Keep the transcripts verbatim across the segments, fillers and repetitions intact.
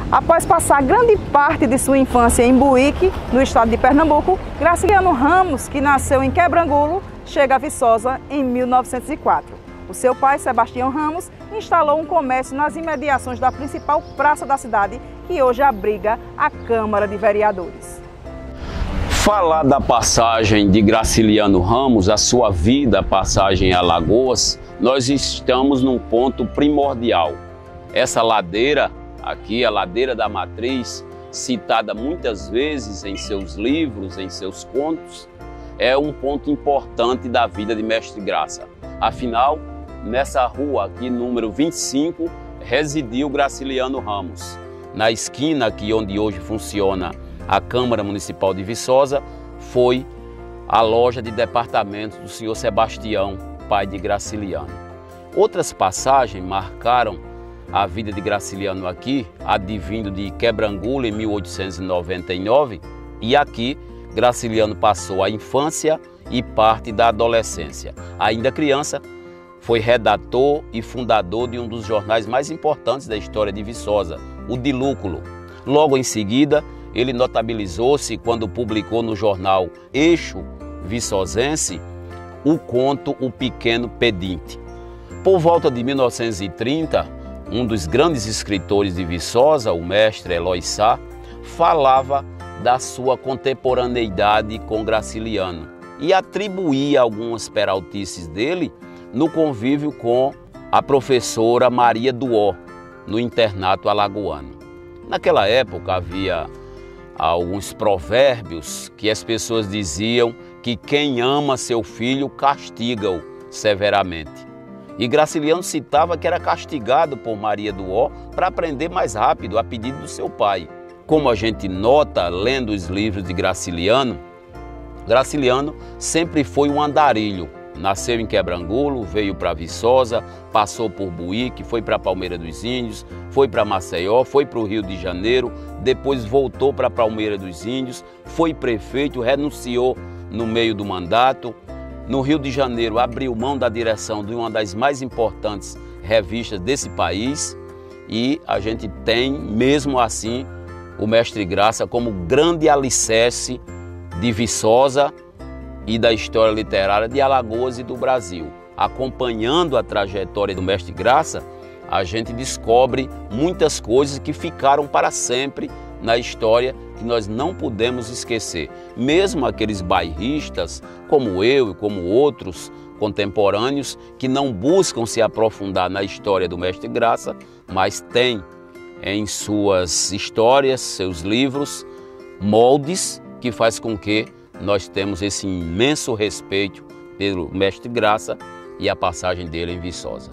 Após passar grande parte de sua infância em Buíque, no estado de Pernambuco, Graciliano Ramos, que nasceu em Quebrangulo, chega a Viçosa em mil novecentos e quatro. O seu pai, Sebastião Ramos, instalou um comércio nas imediações da principal praça da cidade, que hoje abriga a Câmara de Vereadores. Falar da passagem de Graciliano Ramos, a sua vida, passagem a Alagoas, nós estamos num ponto primordial. Essa ladeira, aqui, a ladeira da Matriz, citada muitas vezes em seus livros, em seus contos, é um ponto importante da vida de Mestre Graça. Afinal, nessa rua aqui, número vinte e cinco, residiu Graciliano Ramos. Na esquina aqui onde hoje funciona a Câmara Municipal de Viçosa, foi a loja de departamentos do senhor Sebastião, pai de Graciliano. Outras passagens marcaram a vida de Graciliano aqui, advindo de Quebrangulo em mil oitocentos e noventa e nove, e aqui Graciliano passou a infância e parte da adolescência. Ainda criança, foi redator e fundador de um dos jornais mais importantes da história de Viçosa, o Dilúculo. Logo em seguida, ele notabilizou-se quando publicou no jornal Eixo Viçosense o conto O Pequeno Pedinte. Por volta de mil novecentos e trinta, um dos grandes escritores de Viçosa, o mestre Eloy Sá, falava da sua contemporaneidade com Graciliano e atribuía algumas peraltices dele no convívio com a professora Maria Duó, no internato alagoano. Naquela época havia alguns provérbios que as pessoas diziam que quem ama seu filho castiga-o severamente. E Graciliano citava que era castigado por Maria Duó para aprender mais rápido, a pedido do seu pai. Como a gente nota lendo os livros de Graciliano, Graciliano sempre foi um andarilho. Nasceu em Quebrangulo, veio para Viçosa, passou por Buíque, foi para Palmeira dos Índios, foi para Maceió, foi para o Rio de Janeiro, depois voltou para Palmeira dos Índios, foi prefeito, renunciou no meio do mandato. No Rio de Janeiro, abriu mão da direção de uma das mais importantes revistas desse país e a gente tem, mesmo assim, o Mestre Graça como grande alicerce de Viçosa e da história literária de Alagoas e do Brasil. Acompanhando a trajetória do Mestre Graça, a gente descobre muitas coisas que ficaram para sempre na história que nós não podemos esquecer. Mesmo aqueles bairristas, como eu e como outros contemporâneos, que não buscam se aprofundar na história do Mestre Graça, mas têm em suas histórias, seus livros, moldes que faz com que nós temos esse imenso respeito pelo Mestre Graça e a passagem dele em Viçosa.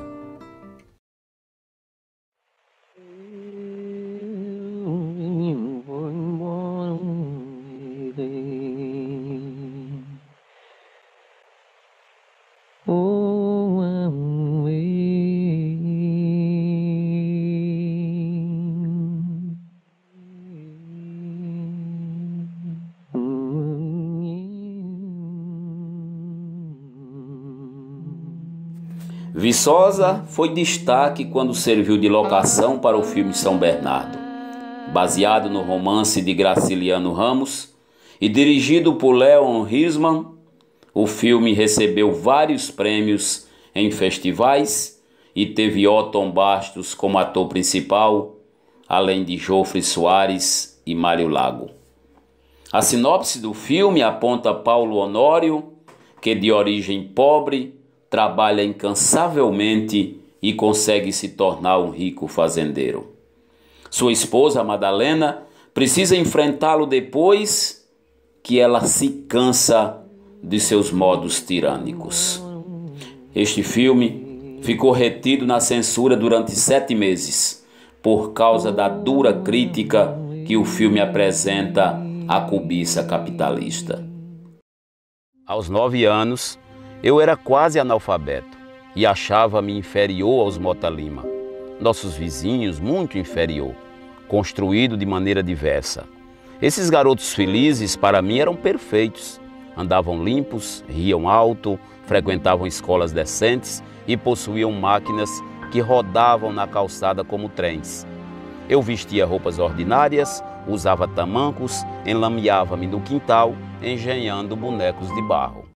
Viçosa foi destaque quando serviu de locação para o filme São Bernardo. Baseado no romance de Graciliano Ramos e dirigido por Leon Risman, o filme recebeu vários prêmios em festivais e teve Otton Bastos como ator principal, além de Jofre Soares e Mário Lago. A sinopse do filme aponta Paulo Honório, que de origem pobre, trabalha incansavelmente e consegue se tornar um rico fazendeiro. Sua esposa, Madalena, precisa enfrentá-lo depois que ela se cansa de seus modos tirânicos. Este filme ficou retido na censura durante sete meses, por causa da dura crítica que o filme apresenta à cobiça capitalista. Aos nove anos, eu era quase analfabeto e achava-me inferior aos Mota Lima, nossos vizinhos muito inferior, construído de maneira diversa. Esses garotos felizes para mim eram perfeitos, andavam limpos, riam alto, frequentavam escolas decentes e possuíam máquinas que rodavam na calçada como trens. Eu vestia roupas ordinárias, usava tamancos, enlameava-me no quintal, engenhando bonecos de barro.